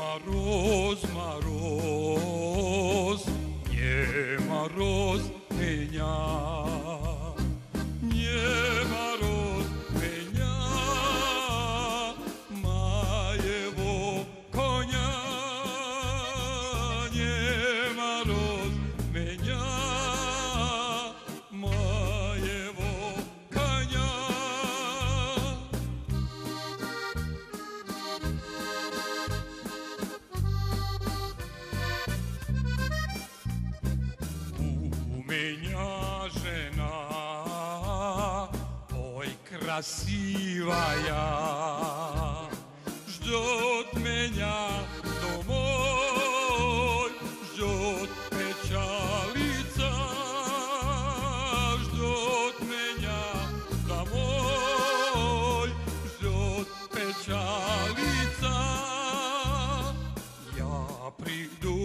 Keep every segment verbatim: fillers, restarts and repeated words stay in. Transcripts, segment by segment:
Maroz, maroz, nie maroz menja, nie maroz menja, mojego konia, nie maroz menja, mojego konia. Меня жена, ой, красивая, ждет меня домой, ждет печалица, ждет меня домой, ждет печалица. Я приду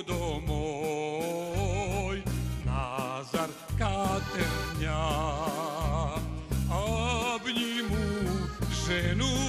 домой, Назар катерня, обниму жену.